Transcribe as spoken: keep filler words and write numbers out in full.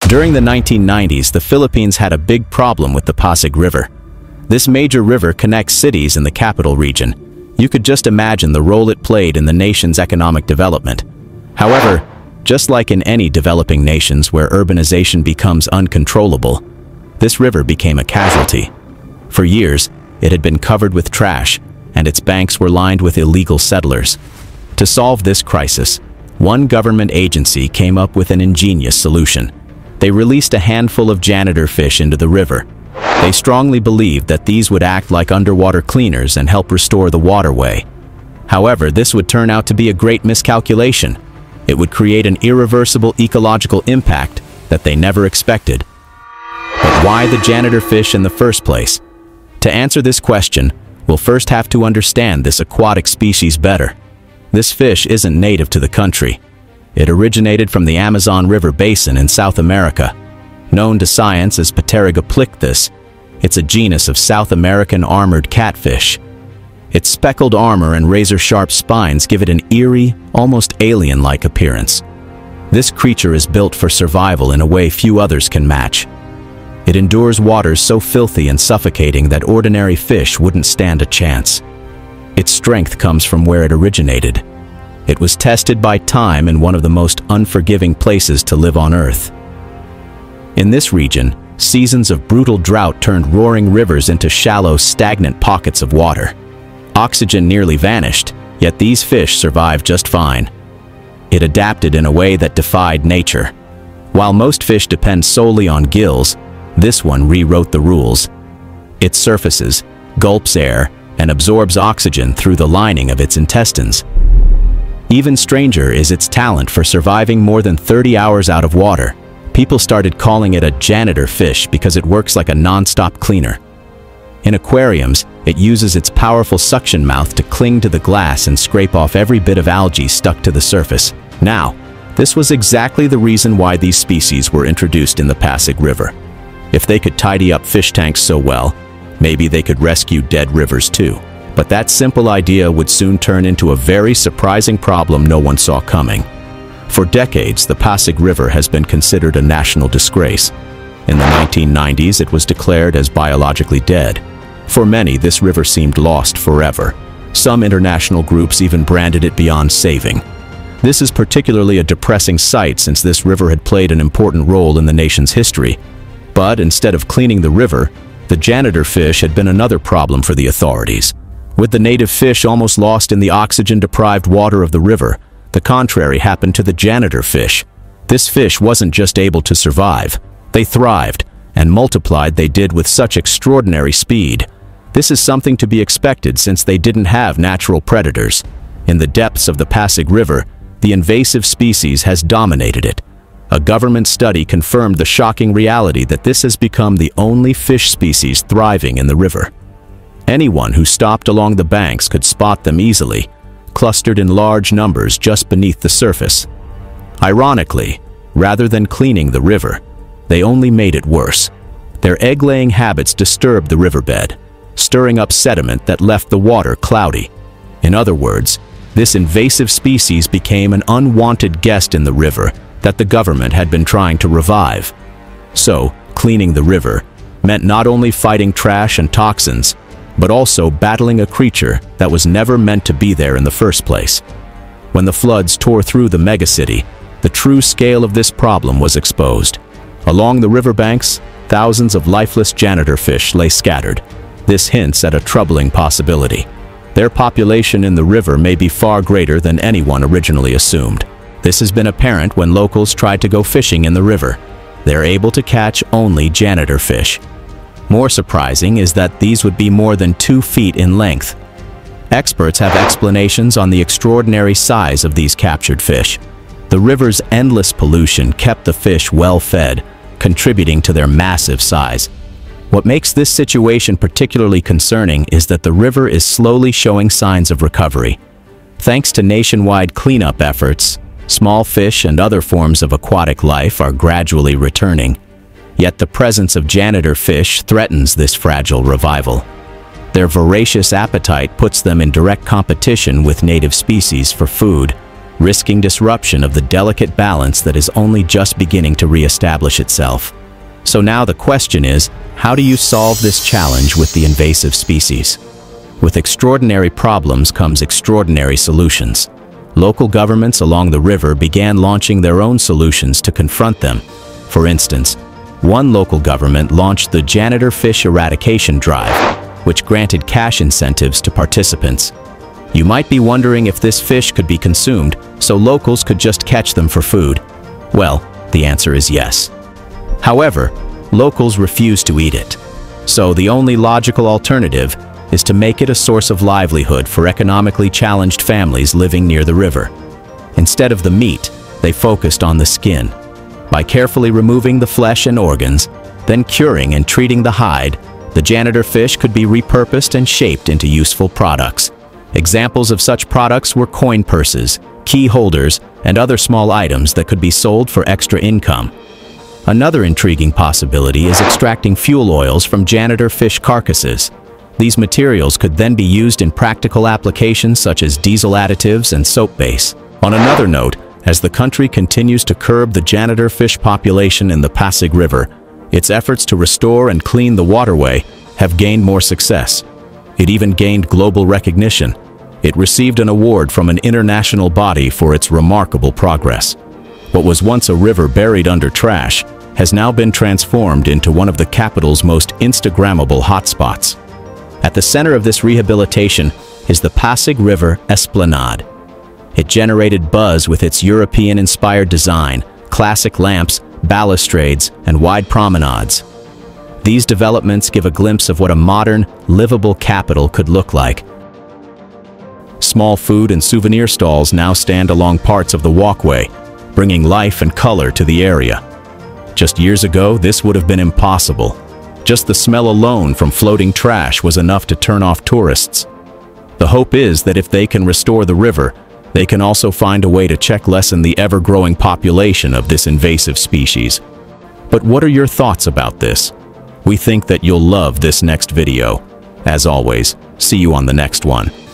During the nineteen nineties, the Philippines had a big problem with the Pasig River. This major river connects cities in the capital region. You could just imagine the role it played in the nation's economic development. However, just like in any developing nations where urbanization becomes uncontrollable, this river became a casualty. For years, it had been covered with trash, and its banks were lined with illegal settlers. To solve this crisis, one government agency came up with an ingenious solution. They released a handful of janitor fish into the river. They strongly believed that these would act like underwater cleaners and help restore the waterway. However, this would turn out to be a great miscalculation. It would create an irreversible ecological impact that they never expected. But why the janitor fish in the first place? To answer this question, we'll first have to understand this aquatic species better. This fish isn't native to the country. It originated from the Amazon River basin in South America. Known to science as Pterygoplictus, it's a genus of South American armored catfish. Its speckled armor and razor-sharp spines give it an eerie, almost alien-like appearance. This creature is built for survival in a way few others can match. It endures waters so filthy and suffocating that ordinary fish wouldn't stand a chance. Its strength comes from where it originated. It was tested by time in one of the most unforgiving places to live on Earth. In this region, seasons of brutal drought turned roaring rivers into shallow, stagnant pockets of water. Oxygen nearly vanished, yet these fish survived just fine. It adapted in a way that defied nature. While most fish depend solely on gills, this one rewrote the rules. It surfaces, gulps air, and absorbs oxygen through the lining of its intestines. Even stranger is its talent for surviving more than thirty hours out of water. People started calling it a janitor fish because it works like a non-stop cleaner. In aquariums, it uses its powerful suction mouth to cling to the glass and scrape off every bit of algae stuck to the surface. Now, this was exactly the reason why these species were introduced in the Pasig River. If they could tidy up fish tanks so well, maybe they could rescue dead rivers too. But that simple idea would soon turn into a very surprising problem no one saw coming. For decades, the Pasig River has been considered a national disgrace. In the nineteen nineties, it was declared as biologically dead. For many, this river seemed lost forever. Some international groups even branded it beyond saving. This is particularly a depressing sight since this river had played an important role in the nation's history. But instead of cleaning the river, the janitor fish had been another problem for the authorities. With the native fish almost lost in the oxygen-deprived water of the river, the contrary happened to the janitor fish. This fish wasn't just able to survive. They thrived, and multiplied they did with such extraordinary speed. This is something to be expected since they didn't have natural predators. In the depths of the Pasig River, the invasive species has dominated it. A government study confirmed the shocking reality that this has become the only fish species thriving in the river. Anyone who stopped along the banks could spot them easily, clustered in large numbers just beneath the surface. Ironically, rather than cleaning the river, they only made it worse. Their egg-laying habits disturbed the riverbed, stirring up sediment that left the water cloudy. In other words, this invasive species became an unwanted guest in the river that the government had been trying to revive. So, cleaning the river meant not only fighting trash and toxins, but also battling a creature that was never meant to be there in the first place. When the floods tore through the megacity, the true scale of this problem was exposed. Along the riverbanks, thousands of lifeless janitor fish lay scattered. This hints at a troubling possibility. Their population in the river may be far greater than anyone originally assumed. This has been apparent when locals tried to go fishing in the river. They're able to catch only janitor fish. More surprising is that these would be more than two feet in length. Experts have explanations on the extraordinary size of these captured fish. The river's endless pollution kept the fish well fed, contributing to their massive size. What makes this situation particularly concerning is that the river is slowly showing signs of recovery. Thanks to nationwide cleanup efforts, small fish and other forms of aquatic life are gradually returning. Yet the presence of janitor fish threatens this fragile revival. Their voracious appetite puts them in direct competition with native species for food. risking disruption of the delicate balance that is only just beginning to re-establish itself. So now the question is, how do you solve this challenge with the invasive species? With extraordinary problems comes extraordinary solutions. Local governments along the river began launching their own solutions to confront them. For instance, one local government launched the Janitor Fish Eradication Drive, which granted cash incentives to participants. You might be wondering if this fish could be consumed, so locals could just catch them for food. Well, the answer is yes. However, locals refuse to eat it. So the only logical alternative is to make it a source of livelihood for economically challenged families living near the river. Instead of the meat, they focused on the skin. By carefully removing the flesh and organs, then curing and treating the hide, the janitor fish could be repurposed and shaped into useful products. Examples of such products were coin purses, key holders, and other small items that could be sold for extra income. Another intriguing possibility is extracting fuel oils from janitor fish carcasses. These materials could then be used in practical applications such as diesel additives and soap base. On another note, as the country continues to curb the janitor fish population in the Pasig River, its efforts to restore and clean the waterway have gained more success. It even gained global recognition. It received an award from an international body for its remarkable progress. What was once a river buried under trash has now been transformed into one of the capital's most Instagrammable hotspots. At the center of this rehabilitation is the Pasig River Esplanade. It generated buzz with its European-inspired design, classic lamps, balustrades, and wide promenades. These developments give a glimpse of what a modern, livable capital could look like. Small food and souvenir stalls now stand along parts of the walkway, bringing life and color to the area. Just years ago, this would have been impossible. Just the smell alone from floating trash was enough to turn off tourists. The hope is that if they can restore the river, they can also find a way to check lessen the ever-growing population of this invasive species. But what are your thoughts about this? We think that you'll love this next video. As always, see you on the next one.